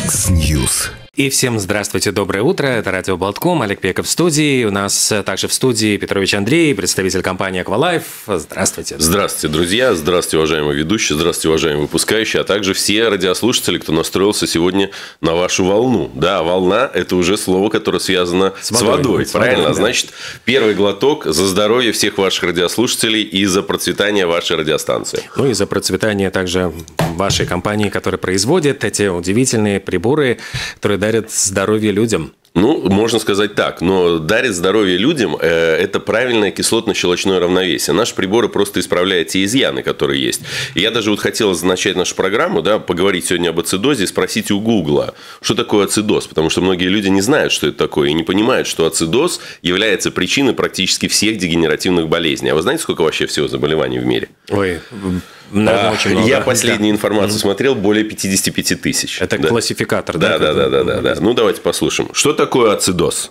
Яндекс.Ньюс. И всем здравствуйте, доброе утро. Это Радио Болтком, Олег Пеков в студии. У нас также в студии Петрович Андрей, представитель компании Аквалайф. Здравствуйте. Здравствуйте, друзья. Здравствуйте, уважаемые ведущие. Здравствуйте, уважаемые выпускающие. А также все радиослушатели, кто настроился сегодня на вашу волну. Да, волна – это уже слово, которое связано с водой. Правильно? Да. Значит, первый глоток за здоровье всех ваших радиослушателей и за процветание вашей радиостанции. Ну и за процветание также вашей компании, которая производит эти удивительные приборы, которые дарят здоровье людям. Ну, можно сказать так, но дарит здоровье людям – это правильное кислотно-щелочное равновесие. Наши приборы просто исправляют те изъяны, которые есть. И я даже вот хотел начать нашу программу, да, поговорить сегодня об ацидозе и спросить у Гугла, что такое ацидоз, потому что многие люди не знают, что это такое, и не понимают, что ацидоз является причиной практически всех дегенеративных болезней. А вы знаете, сколько вообще всего заболеваний в мире? Ой, наверное, очень много. Я последнюю информацию смотрел, более 55 тысяч. Это классификатор, да? Да. Ну, давайте послушаем. Что такое ацидоз?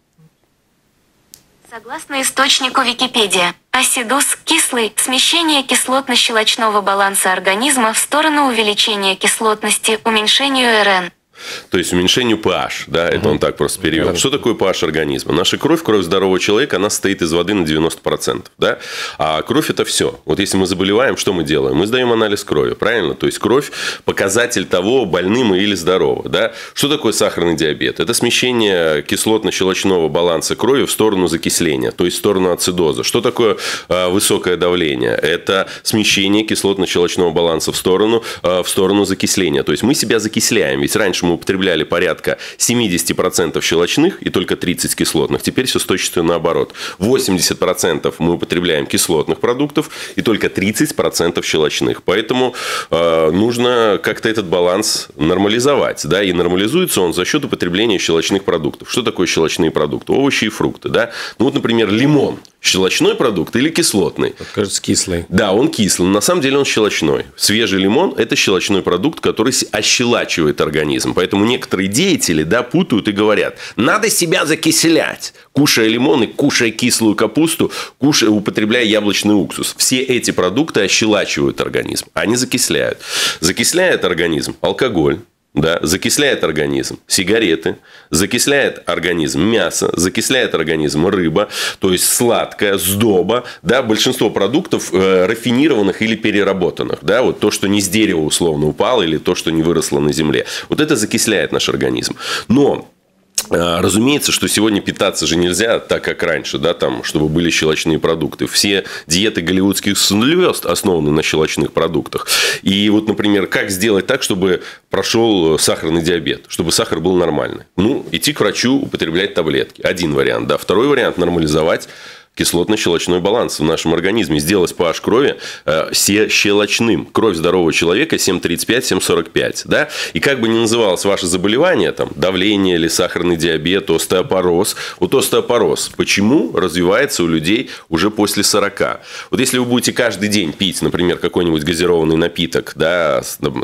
Согласно источнику Википедия, асидоз – кислый, смещение кислотно-щелочного баланса организма в сторону увеличения кислотности, уменьшению РН. То есть уменьшению pH, да, это он так просто перевел. Что такое pH организма? Наша кровь здорового человека, она состоит из воды на 90%, да? А кровь – это все. Вот если мы заболеваем, что мы делаем? Мы сдаем анализ крови, правильно? То есть кровь – показатель того, больны мы или здоровы, да? Что такое сахарный диабет? Это смещение кислотно-щелочного баланса крови в сторону закисления, то есть в сторону ацидоза. Что такое высокое давление? Это смещение кислотно-щелочного баланса в сторону закисления. То есть мы себя закисляем. Ведь раньше мы употребляли порядка 70% щелочных и только 30% кислотных. Теперь все с точностью наоборот. 80% мы употребляем кислотных продуктов и только 30% щелочных. Поэтому нужно как-то этот баланс нормализовать. Да? И нормализуется он за счет употребления щелочных продуктов. Что такое щелочные продукты? Овощи и фрукты. Да? Ну, вот, например, лимон. Щелочной продукт или кислотный? Кажется, кислый. Да, он кислый, но на самом деле он щелочной. Свежий лимон – это щелочной продукт, который ощелачивает организм. Поэтому некоторые деятели, да, путают и говорят, надо себя закислять. Кушая лимон и кушая кислую капусту, употребляя яблочный уксус. Все эти продукты ощелачивают организм, они закисляют. Закисляет организм алкоголь. Да, закисляет организм сигареты, закисляет организм мясо, закисляет организм рыба, то есть сладкое, сдоба, да, большинство продуктов рафинированных или переработанных, да, вот то, что не с дерева условно упало или то, что не выросло на земле, вот это закисляет наш организм. Но разумеется, что сегодня питаться же нельзя так, как раньше, да, там, чтобы были щелочные продукты. Все диеты голливудских звезд основаны на щелочных продуктах. И вот, например, как сделать так, чтобы прошел сахарный диабет, чтобы сахар был нормальный? Ну, идти к врачу, употреблять таблетки. Один вариант. Да. Второй вариант – нормализовать кислотно-щелочной баланс в нашем организме, сделать pH крови щелочным. Кровь здорового человека 7,35-7,45. Да? И как бы ни называлось ваше заболевание, там, давление или сахарный диабет, остеопороз. Вот остеопороз почему развивается у людей уже после 40? Вот если вы будете каждый день пить, например, какой-нибудь газированный напиток, да,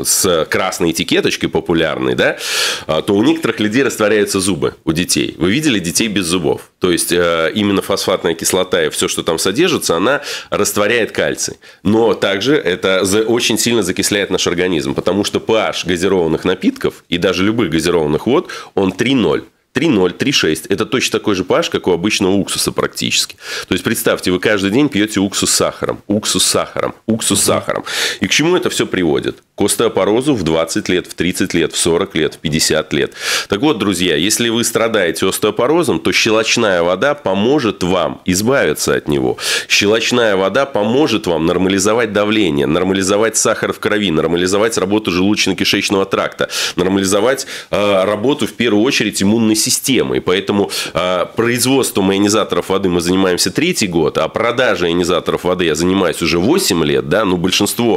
с красной этикеточкой популярной, да, то у некоторых людей растворяются зубы у детей. Вы видели детей без зубов? То есть именно фосфатная кислота и все, что там содержится, она растворяет кальций. Но также это очень сильно закисляет наш организм, потому что pH газированных напитков и даже любых газированных вод, он 3,0. 3,0, 3,6. Это точно такой же pH, как у обычного уксуса практически. То есть, представьте, вы каждый день пьете уксус с сахаром. Уксус с сахаром. Уксус с сахаром. И к чему это все приводит? К остеопорозу в 20 лет, в 30 лет, в 40 лет, в 50 лет. Так вот, друзья, если вы страдаете остеопорозом, то щелочная вода поможет вам избавиться от него. Щелочная вода поможет вам нормализовать давление, нормализовать сахар в крови, нормализовать работу желудочно-кишечного тракта, нормализовать работу, в первую очередь, иммунной системы. И поэтому производством ионизаторов воды мы занимаемся 3-й год, а продажей ионизаторов воды я занимаюсь уже 8 лет. Да? Ну, большинство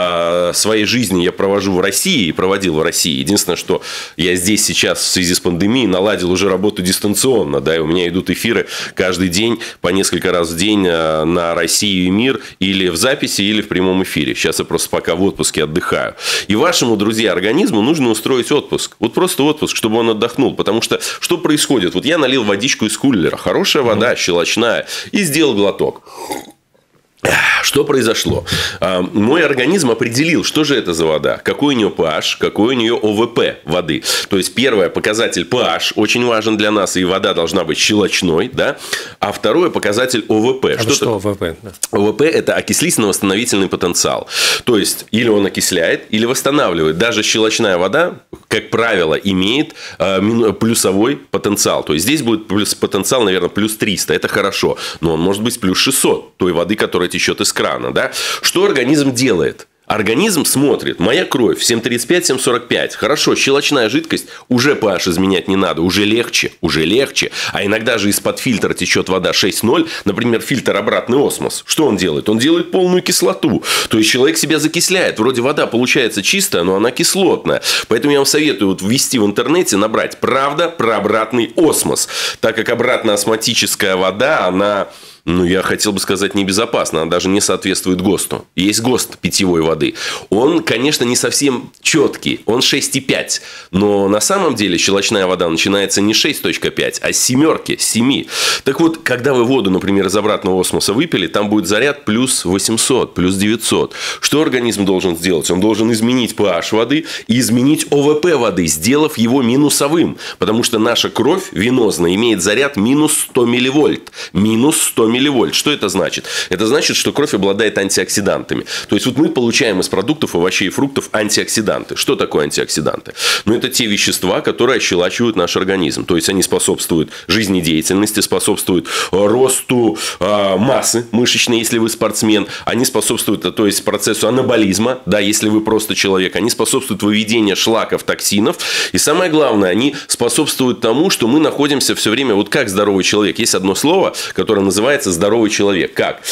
своей жизни я провожу в России и проводил в России. Единственное, что я здесь сейчас в связи с пандемией наладил уже работу дистанционно. Да? И у меня идут эфиры каждый день, по несколько раз в день на Россию и мир, или в записи, или в прямом эфире. Сейчас я просто пока в отпуске отдыхаю. И вашему, друзья, организму нужно устроить отпуск. Вот просто отпуск, чтобы он отдохнул. Потому что что происходит? Вот я налил водичку из кулера. Хорошая вода, щелочная. И сделал глоток. Что произошло? Мой организм определил, что же это за вода, какой у нее pH, какой у нее ОВП воды. То есть, первое, показатель pH очень важен для нас, и вода должна быть щелочной, да? А второе, показатель ОВП. Что ОВП? ОВП – это окислительно-восстановительный потенциал. То есть, или он окисляет, или восстанавливает. Даже щелочная вода, как правило, имеет плюсовой потенциал. То есть, здесь будет потенциал, наверное, плюс 300. Это хорошо. Но он может быть плюс 600 той воды, которая течет из крана, да? Что организм делает? Организм смотрит, моя кровь 7,35-7,45. Хорошо, щелочная жидкость, уже pH изменять не надо, уже легче. А иногда же из-под фильтра течет вода 6,0. Например, фильтр обратный осмос. Что он делает? Он делает полную кислоту. То есть, человек себя закисляет. Вроде вода получается чистая, но она кислотная. Поэтому я вам советую вот ввести в интернете, набрать «Правда про обратный осмос». Так как обратно-осмотическая вода, она... я хотел бы сказать, небезопасно. Она даже не соответствует ГОСТу. Есть ГОСТ питьевой воды. Он, конечно, не совсем четкий. Он 6,5. Но на самом деле щелочная вода начинается не 6,5, а с 7. Так вот, когда вы воду, например, из обратного осмоса выпили, там будет заряд плюс 800, плюс 900. Что организм должен сделать? Он должен изменить pH воды и изменить ОВП воды, сделав его минусовым. Потому что наша кровь венозная имеет заряд минус 100 милливольт. Минус 100 милливольт. Что это значит? Это значит, что кровь обладает антиоксидантами. То есть, вот мы получаем из продуктов, овощей и фруктов антиоксиданты. Что такое антиоксиданты? Это те вещества, которые ощелачивают наш организм. То есть, они способствуют жизнедеятельности, способствуют росту массы мышечной, если вы спортсмен. Они способствуют, то есть, процессу анаболизма, да, если вы просто человек. Они способствуют выведению шлаков, токсинов. И самое главное, они способствуют тому, что мы находимся все время, вот как здоровый человек. Есть одно слово, которое называется здоровый человек. Как?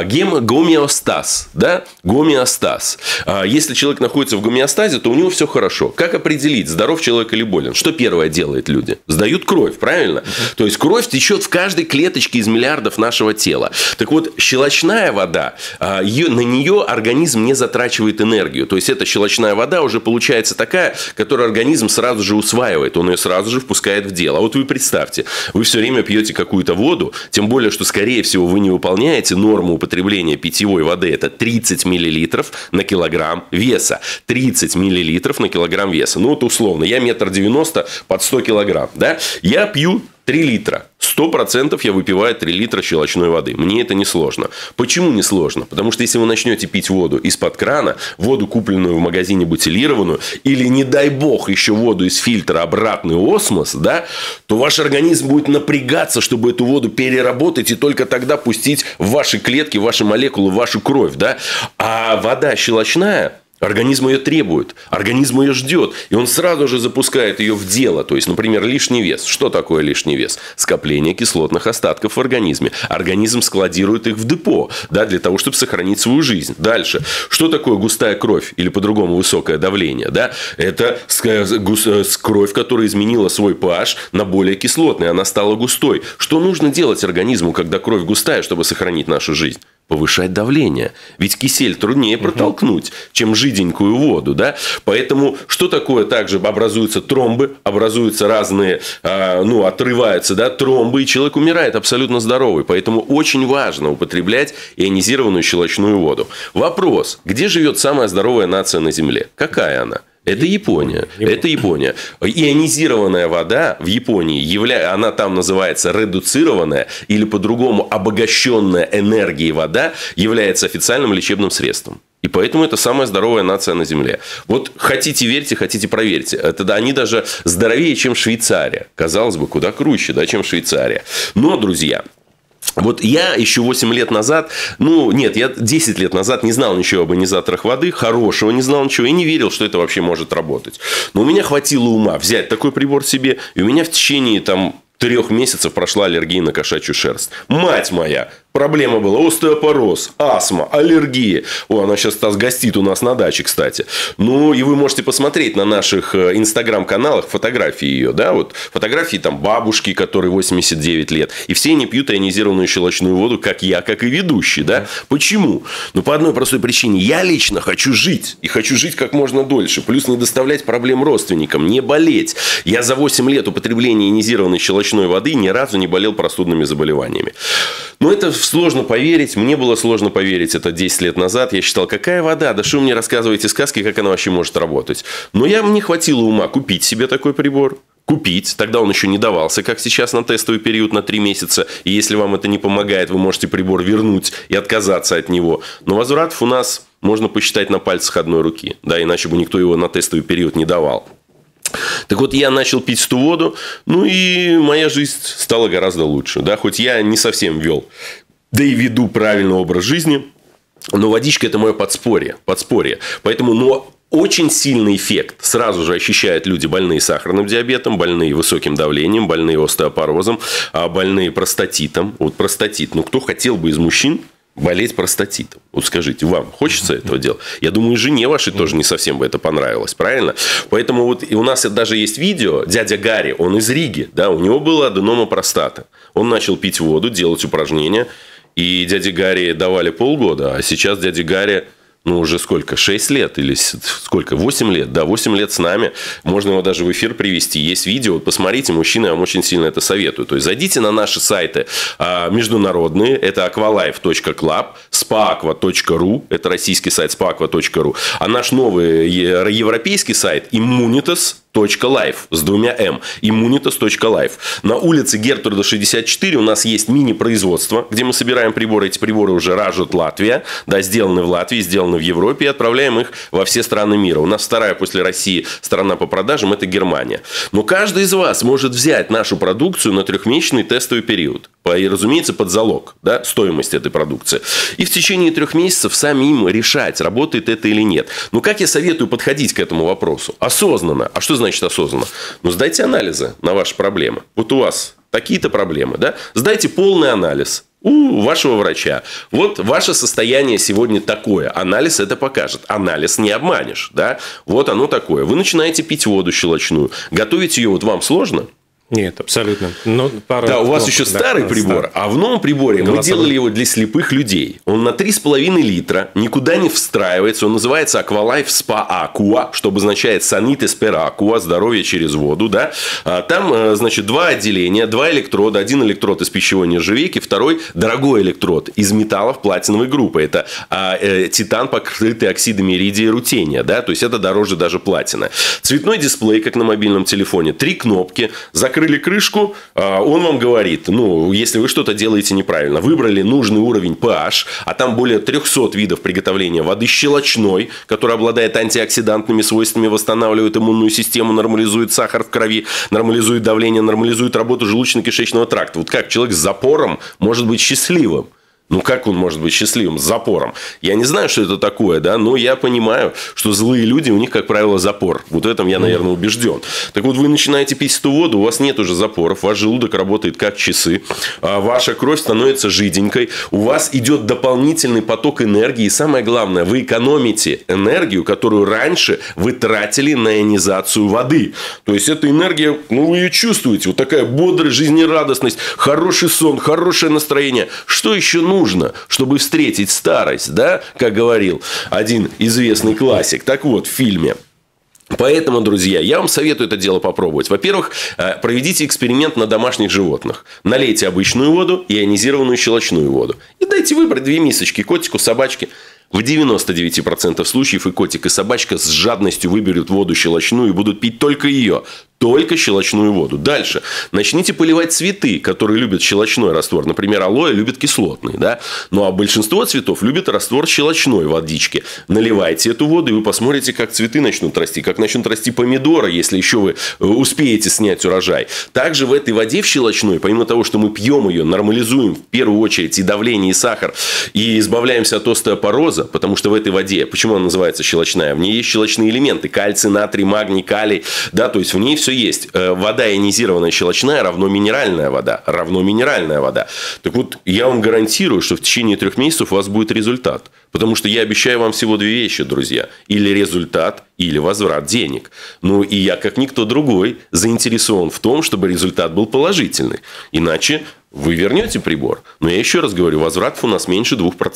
Гомеостаз. Да? Гомеостаз. Если человек находится в гомеостазе, то у него все хорошо. Как определить, здоров человек или болен? Что первое делают люди? Сдают кровь, правильно? То есть, кровь течет в каждой клеточке из миллиардов нашего тела. Так вот, щелочная вода, на нее организм не затрачивает энергию. То есть, эта щелочная вода уже получается такая, которую организм сразу же усваивает. Он ее сразу же впускает в дело. А вот вы представьте, вы все время пьете какую-то воду, тем более, что, скорее всего, вы не выполняете норму употребления питьевой воды. Это 30 миллилитров на килограмм веса. 30 миллилитров на килограмм веса. Вот условно, я 1,90 м под 100 килограмм. Да? Я пью 3 литра. 100% я выпиваю 3 литра щелочной воды. Мне это не сложно. Почему не сложно? Потому что если вы начнете пить воду из-под крана, воду, купленную в магазине бутилированную, или, не дай бог, еще воду из фильтра обратный осмос, да, то ваш организм будет напрягаться, чтобы эту воду переработать и только тогда пустить в ваши клетки, в ваши молекулы, в вашу кровь. Да? А вода щелочная... Организм ее требует, организм ее ждет, и он сразу же запускает ее в дело. То есть, например, лишний вес. Что такое лишний вес? Скопление кислотных остатков в организме. Организм складирует их в депо, да, для того, чтобы сохранить свою жизнь. Дальше. Что такое густая кровь или по-другому высокое давление? Да? Это кровь, которая изменила свой pH на более кислотный, она стала густой. Что нужно делать организму, когда кровь густая, чтобы сохранить нашу жизнь? Повышать давление. Ведь кисель труднее протолкнуть, чем жиденькую воду. Да? Поэтому, что такое? Также образуются тромбы, образуются разные, отрываются, да, тромбы, и человек умирает абсолютно здоровый. Поэтому очень важно употреблять ионизированную щелочную воду. Вопрос. Где живет самая здоровая нация на Земле? Какая она? Это Япония. Это Япония. Ионизированная вода в Японии, она там называется редуцированная или по-другому обогащенная энергией вода, является официальным лечебным средством. И поэтому это самая здоровая нация на Земле. Вот хотите верьте, хотите проверьте. Они даже здоровее, чем Швейцария. Казалось бы, куда круче, да, чем Швейцария. Но, друзья... Вот я еще 8 лет назад, я 10 лет назад не знал ничего об ионизаторах воды, хорошего не знал ничего и не верил, что это вообще может работать. Но у меня хватило ума взять такой прибор себе, и у меня в течение 3 месяцев прошла аллергия на кошачью шерсть. Мать моя! Проблема была остеопороз, астма, аллергия. Она сейчас гостит у нас на даче, кстати. И вы можете посмотреть на наших инстаграм-каналах фотографии ее. Да? Вот фотографии бабушки, которой 89 лет. И все они пьют ионизированную щелочную воду, как я, как и ведущий. Да? Почему? По одной простой причине. Я лично хочу жить. И хочу жить как можно дольше. Плюс не доставлять проблем родственникам, не болеть. Я за 8 лет употребления ионизированной щелочной воды ни разу не болел простудными заболеваниями. Но это сложно поверить. Мне было сложно поверить это 10 лет назад. Я считал, какая вода? Да что вы мне рассказываете сказки, как она вообще может работать? Но мне хватило ума купить себе такой прибор. Купить. Тогда он еще не давался, как сейчас, на тестовый период на 3 месяца. И если вам это не помогает, вы можете прибор вернуть и отказаться от него. Но возвратов у нас можно посчитать на пальцах одной руки. Да, иначе бы никто его на тестовый период не давал. Так вот, я начал пить эту воду, ну и моя жизнь стала гораздо лучше. Да? Хоть я не совсем вел, да и веду правильный образ жизни, но водичка – это мое подспорье. Поэтому, очень сильный эффект сразу же ощущают люди, больные сахарным диабетом, больные высоким давлением, больные остеопорозом, больные простатитом. Вот простатит. Кто хотел бы из мужчин болеть простатитом? Вот скажите, вам хочется этого делать? Я думаю, жене вашей тоже не совсем бы это понравилось, правильно? Поэтому вот и у нас даже есть видео, дядя Гарри, он из Риги, да, у него была аденома простаты. Он начал пить воду, делать упражнения, и дяде Гарри давали полгода, а сейчас дяде Гарри... уже сколько? 6 лет или сколько? 8 лет. Да, 8 лет с нами. Можно его даже в эфир привести. Есть видео. Вот посмотрите, мужчины, я вам очень сильно это советую. То есть, зайдите на наши сайты международные. Это aqualife.club, spaaqua.ru. Это российский сайт spaaqua.ru. А наш новый европейский сайт immunitas.life с 2 М. Immunitas.life. На улице Гертруда 64 у нас есть мини-производство, где мы собираем приборы. Эти приборы уже ражет Латвия. Да, сделаны в Латвии, сделаны в Европе, и отправляем их во все страны мира. У нас вторая после России страна по продажам – это Германия. Но каждый из вас может взять нашу продукцию на 3-месячный тестовый период. И, разумеется, под залог, да, стоимость этой продукции. И в течение 3 месяцев сами им решать, работает это или нет. Но как я советую подходить к этому вопросу? Осознанно. А что значит осознанно? Сдайте анализы на ваши проблемы. Вот у вас такие-то проблемы, да? Сдайте полный анализ у вашего врача. Вот ваше состояние сегодня такое. Анализ это покажет. Анализ не обманешь. Да? Вот оно такое. Вы начинаете пить воду щелочную. Готовить ее вот вам сложно? Нет, абсолютно. Да, у вас еще старый прибор, а в новом приборе мы делали его для слепых людей. Он на 3,5 литра, никуда не встраивается. Он называется Aqualife Spa Aqua, что обозначает Sanitas per Aqua, здоровье через воду. Да? Там, значит, 2 отделения, 2 электрода. 1 электрод из пищевой нержавейки, второй дорогой электрод из металлов платиновой группы. Это титан, покрытый оксидами иридия и рутения. Да? То есть, это дороже даже платины. Цветной дисплей, как на мобильном телефоне. 3 кнопки. Закрыли крышку, он вам говорит, если вы что-то делаете неправильно, выбрали нужный уровень pH, а там более 300 видов приготовления воды щелочной, которая обладает антиоксидантными свойствами, восстанавливает иммунную систему, нормализует сахар в крови, нормализует давление, нормализует работу желудочно-кишечного тракта. Вот как человек с запором может быть счастливым? Как он может быть счастливым с запором? Я не знаю, что это такое, да, но я понимаю, что злые люди, у них, как правило, запор. Вот в этом я, наверное, убежден. Так вот, вы начинаете пить эту воду, у вас нет уже запоров, ваш желудок работает как часы, ваша кровь становится жиденькой, у вас идет дополнительный поток энергии, и самое главное, вы экономите энергию, которую раньше вы тратили на ионизацию воды. То есть, эта энергия, вы ее чувствуете, вот такая бодрая жизнерадостность, хороший сон, хорошее настроение. Что еще нужно, чтобы встретить старость, да, как говорил один известный классик. Так вот, в фильме. Поэтому, друзья, я вам советую это дело попробовать. Во-первых, проведите эксперимент на домашних животных. Налейте обычную воду и ионизированную щелочную воду. И дайте выбрать 2 мисочки котику, собачке. В 99% случаев и котик, и собачка с жадностью выберут воду щелочную и будут пить только ее. Только щелочную воду. Дальше. Начните поливать цветы, которые любят щелочной раствор. Например, алоэ любит кислотный. Да? А большинство цветов любит раствор щелочной водички. Наливайте эту воду, и вы посмотрите, как цветы начнут расти. Как начнут расти помидоры, если еще вы успеете снять урожай. Также в этой воде в щелочной, помимо того, что мы пьем ее, нормализуем в первую очередь и давление, и сахар, и избавляемся от остеопороза, потому что в этой воде, почему она называется щелочная? В ней есть щелочные элементы. Кальций, натрий, магний, калий. Да? То есть, в ней все есть. Вода ионизированная щелочная равно минеральная вода. Так вот, я вам гарантирую, что в течение 3 месяцев у вас будет результат. Потому что я обещаю вам всего 2 вещи, друзья. Или результат, или возврат денег. И я, как никто другой, заинтересован в том, чтобы результат был положительный. Иначе вы вернете прибор. Но я еще раз говорю, возвратов у нас меньше 2%.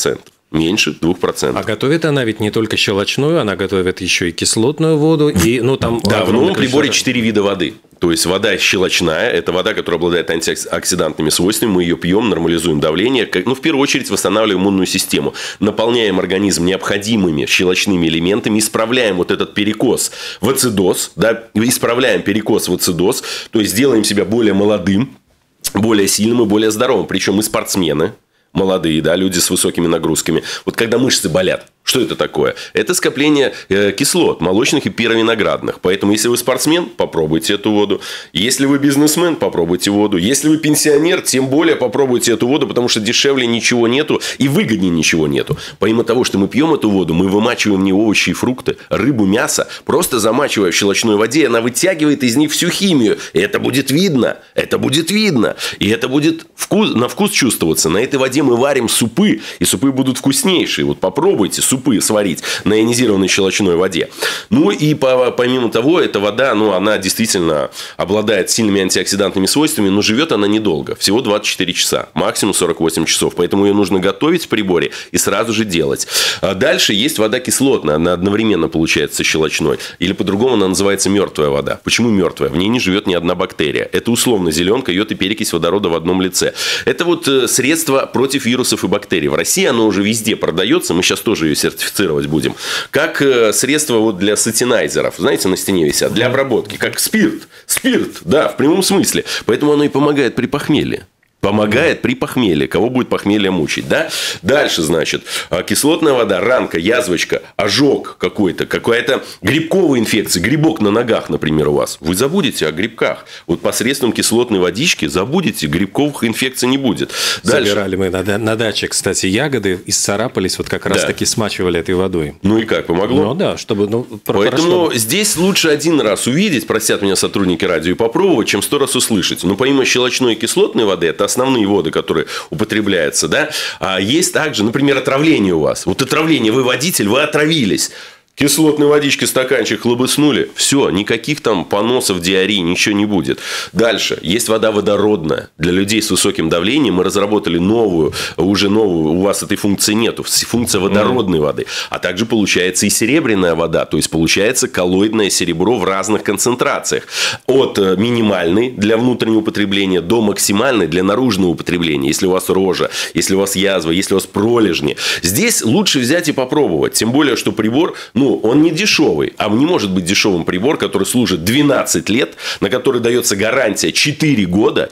Меньше 2%. А готовит она ведь не только щелочную, она готовит еще и кислотную воду. И, там да, в новом приборе 4 вида воды. То есть вода щелочная, это вода, которая обладает антиоксидантными свойствами, мы ее пьем, нормализуем давление, в первую очередь восстанавливаем иммунную систему, наполняем организм необходимыми щелочными элементами, исправляем вот этот перекос в ацидоз, да, исправляем перекос в ацидоз, то есть делаем себя более молодым, более сильным и более здоровым. Причем мы спортсмены, молодые, да, люди с высокими нагрузками. Вот когда мышцы болят, что это такое? Это скопление кислот, молочных и пировиноградных. Поэтому, если вы спортсмен, попробуйте эту воду. Если вы бизнесмен, попробуйте воду. Если вы пенсионер, тем более попробуйте эту воду, потому что дешевле ничего нету и выгоднее ничего нету. Помимо того, что мы пьем эту воду, мы вымачиваем в ней овощи и фрукты, рыбу, мясо, просто замачивая в щелочной воде, и она вытягивает из них всю химию. И это будет видно. Это будет видно. И это будет на вкус чувствоваться. На этой воде мы варим супы, и супы будут вкуснейшие. Вот попробуйте супы сварить на ионизированной щелочной воде. Ну и помимо того, эта вода, она действительно обладает сильными антиоксидантными свойствами, но живет она недолго, всего 24 часа, максимум 48 часов. Поэтому ее нужно готовить в приборе и сразу же делать. А дальше есть вода кислотная, она одновременно получается щелочной. Или по-другому она называется мертвая вода. Почему мертвая? В ней не живет ни одна бактерия. Это условно зеленка, йод и перекись водорода в одном лице. Это вот средство против вирусов и бактерий. В России оно уже везде продается, мы сейчас тоже ее сертифицировать будем. Как средство для сатинайзеров. Знаете, на стене висят. Для обработки. Как спирт. Спирт, да, в прямом смысле. Поэтому оно и помогает при похмелье. Помогает при похмелье. Кого будет похмелье мучить, да? Дальше, значит, кислотная вода, ранка, язвочка, ожог какой-то, какая-то грибковая инфекция, грибок на ногах, например, у вас. Вы забудете о грибках. Вот посредством кислотной водички забудете, грибковых инфекций не будет. Дальше. Собирали мы на даче, кстати, ягоды, исцарапались, вот как раз таки смачивали этой водой. Ну и как, помогло? Ну да, чтобы... Поэтому здесь лучше один раз увидеть, простят меня сотрудники радио, и попробовать, чем 100 раз услышать. Но помимо щелочной и кислотной воды, это основные воды, которые употребляются, да, а есть также, например, отравление у вас. Вот отравление, вы водитель, вы отравились. Кислотной водички стаканчик хлобыснули. Все, никаких там поносов, диарей, ничего не будет. Дальше. Есть вода водородная. Для людей с высоким давлением мы разработали новую. У вас этой функции нету. Функция водородной воды. А также получается и серебряная вода. То есть, получается коллоидное серебро в разных концентрациях. От минимальной для внутреннего употребления до максимальной для наружного употребления. Если у вас рожа, если у вас язва, если у вас пролежни. Здесь лучше взять и попробовать. Тем более, что прибор, он не дешевый, а не может быть дешевым прибор, который служит 12 лет, на который дается гарантия 4 года,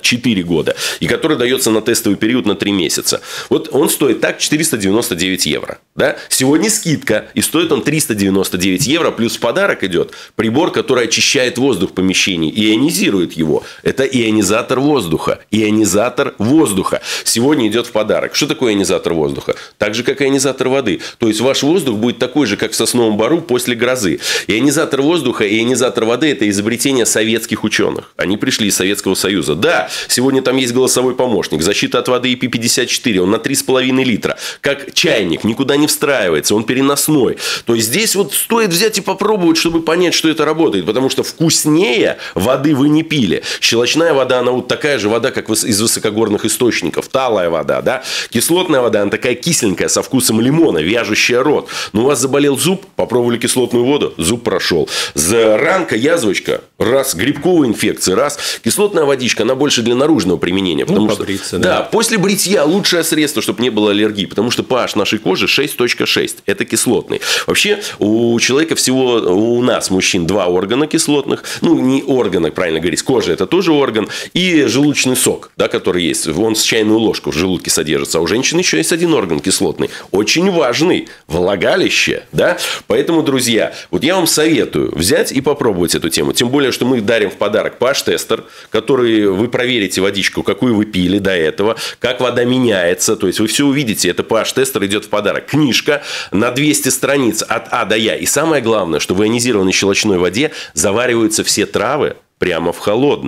и который дается на тестовый период на 3 месяца. Вот он стоит так 499 евро. Да? Сегодня скидка, и стоит он 399 евро, плюс в подарок идет прибор, который очищает воздух в помещении, ионизирует его. Это ионизатор воздуха. Ионизатор воздуха. Сегодня идет в подарок. Что такое ионизатор воздуха? Так же, как ионизатор воды. То есть, ваш воздух будет такой же, как в сосновом бору после грозы. Ионизатор воздуха и ионизатор воды – это изобретение советских ученых. Они пришли из Советского Союза. Да, сегодня там есть голосовой помощник. Защита от воды IP54. Он на 3,5 литра. Как чайник. Никуда не встраивается. Он переносной. То есть, здесь вот стоит взять и попробовать, чтобы понять, что это работает. Потому что вкуснее воды вы не пили. Щелочная вода, она вот такая же вода, как из высокогорных источников. Талая вода, да. Кислотная вода, она такая кисленькая, со вкусом лимона, вяжущая рот. Но у вас заболел зуб, попробовали кислотную воду, зуб прошел. Ранка, язвочка, раз. Грибковая инфекция, раз. Кислотная водичка, она больше для наружного применения. Потому что, побриться, да, после бритья лучшее средство, чтобы не было аллергии. Потому что pH нашей кожи 6.6. Это кислотный. Вообще, у человека всего, у нас, мужчин, 2 органа кислотных. Не органа, правильно говорить. Кожа – это тоже орган. И желудочный сок, да, который есть. Он с чайную ложку в желудке содержится. А у женщин еще есть один орган кислотный. Очень важный. Влагалище. Да? Поэтому, друзья, вот я вам советую взять и попробовать эту тему. Тем более, что мы дарим в подарок pH-тестер, который вы проверите водичку, какую вы пили до этого, как вода меняется. То есть, вы все увидите. Это pH-тестер идет в подарок. Книжка на 200 страниц от А до Я. И самое главное, что в ионизированной щелочной воде завариваются все травы прямо в холодной.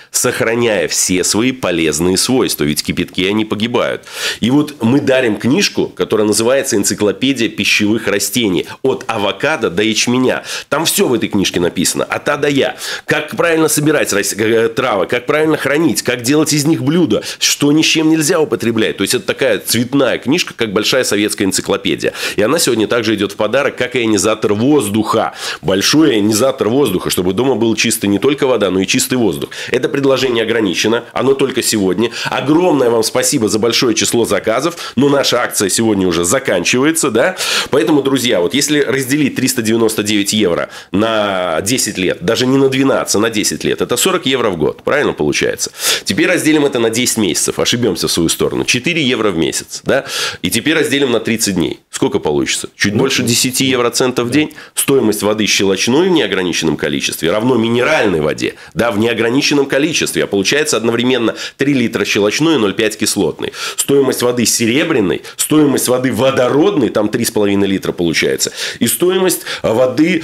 сохраняя все свои полезные свойства. Ведь в кипятке они погибают. И вот мы дарим книжку, которая называется «Энциклопедия пищевых растений». От авокадо до ячменя. Там все в этой книжке написано. От А до Я. Как правильно собирать травы, как правильно хранить, как делать из них блюда, что ни с чем нельзя употреблять. То есть, это такая цветная книжка, как большая советская энциклопедия. И она сегодня также идет в подарок, как ионизатор воздуха. Большой ионизатор воздуха, чтобы дома был чистый не только вода, но и чистый воздух. Это предложение ограничено. Оно только сегодня. Огромное вам спасибо за большое число заказов. Но наша акция сегодня уже заканчивается. Да? Поэтому, друзья, вот если разделить 399 евро на 10 лет, даже не на 12, а на 10 лет, это 40 евро в год. Правильно получается? Теперь разделим это на 10 месяцев. Ошибемся в свою сторону. 4 евро в месяц. Да? И теперь разделим на 30 дней. Сколько получится? Чуть больше 10 евроцентов в день. Стоимость воды щелочной в неограниченном количестве равно минеральной воде. Да, в неограниченном количестве. А получается одновременно 3 литра щелочной и 0,5 кислотной. Стоимость воды серебряной, стоимость воды водородной, там 3,5 литра получается. И стоимость воды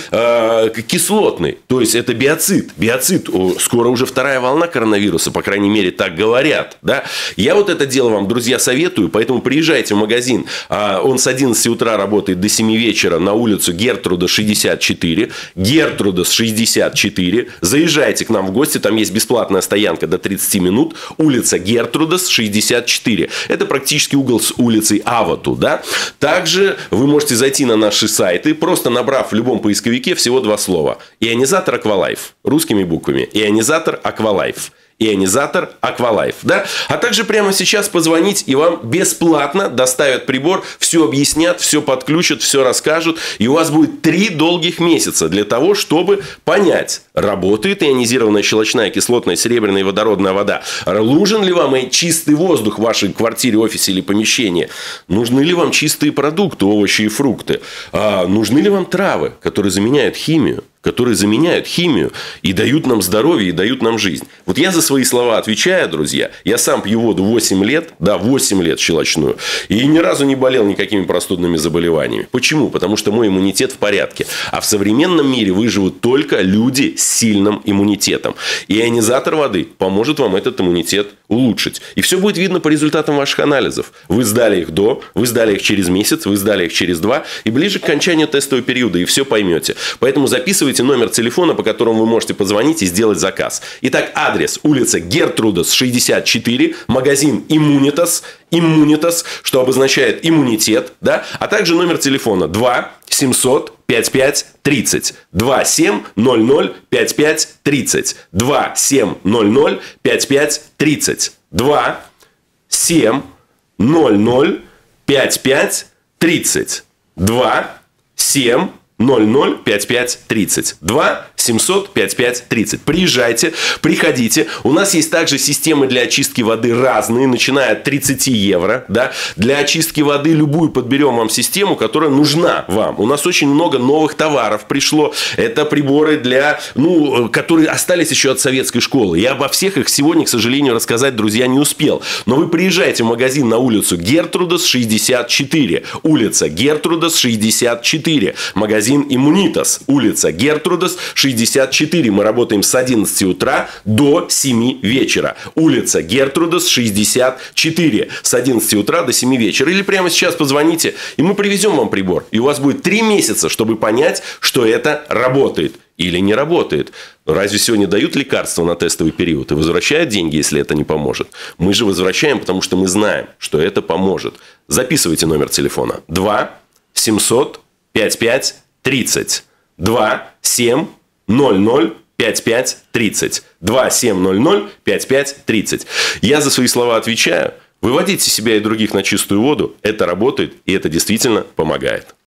кислотной. То есть, это биоцид. Биоцид. Скоро уже вторая волна коронавируса, по крайней мере, так говорят. Да? Я вот это дело вам, друзья, советую. Поэтому приезжайте в магазин. Он с 11 утра работает до 7 вечера на улицу Гертруда 64. Гертруда 64. Заезжайте к нам в гости. Там есть бесплатная стоянка до 30 минут. Улица Гертруда 64. Это практически угол с улицей Авату. Да? Также вы можете зайти на наши сайты, просто набрав в любом поисковике всего 2 слова. Ионизатор Аквалайф. Русскими буквами. Ионизатор Аквалайф. Ионизатор Аквалайф. Да? А также прямо сейчас позвонить, и вам бесплатно доставят прибор, все объяснят, все подключат, все расскажут. И у вас будет 3 долгих месяца для того, чтобы понять, работает ионизированная щелочная, кислотная, серебряная и водородная вода. Нужен ли вам чистый воздух в вашей квартире, офисе или помещении? Нужны ли вам чистые продукты, овощи и фрукты? Нужны ли вам травы, которые заменяют химию? И дают нам здоровье, и дают нам жизнь. Вот я за свои слова отвечаю, друзья. Я сам пью воду 8 лет, да, 8 лет щелочную. И ни разу не болел никакими простудными заболеваниями. Почему? Потому что мой иммунитет в порядке. А в современном мире выживут только люди с сильным иммунитетом. И ионизатор воды поможет вам этот иммунитет улучшить. И все будет видно по результатам ваших анализов. Вы сдали их вы сдали их через месяц, вы сдали их через 2. И ближе к окончанию тестового периода, и все поймете. Поэтому записывайте номер телефона, по которому вы можете позвонить и сделать заказ. Итак, адрес: улица Гертрудас 64, магазин Иммунитас, что обозначает иммунитет, да? А также номер телефона 2 700 55 30. 2700 55 30. 2700 55 30. 2700 55 30. 2700 55 30. 2 700 55 30. Приезжайте, приходите. У нас есть также системы для очистки воды разные, начиная от 30 евро. Да? Для очистки воды любую подберем вам систему, которая нужна вам. У нас очень много новых товаров пришло. Это приборы которые остались еще от советской школы. Я обо всех их сегодня, к сожалению, рассказать, друзья, не успел. Но вы приезжайте в магазин на улицу Гертрудас 64. Улица Гертрудас 64. Магазин Иммунитас. Улица Гертрудас 64. Мы работаем с 11 утра до 7 вечера. Улица Гертрудас 64. С 11 утра до 7 вечера. Или прямо сейчас позвоните, и мы привезем вам прибор. И у вас будет 3 месяца, чтобы понять, что это работает. Или не работает. Разве сегодня дают лекарства на тестовый период и возвращают деньги, если это не поможет? Мы же возвращаем, потому что мы знаем, что это поможет. Записывайте номер телефона. 2 700 55 30. 2 700 55 30. 2 700 55 30. Я за свои слова отвечаю. Выводите себя и других на чистую воду. Это работает, и это действительно помогает.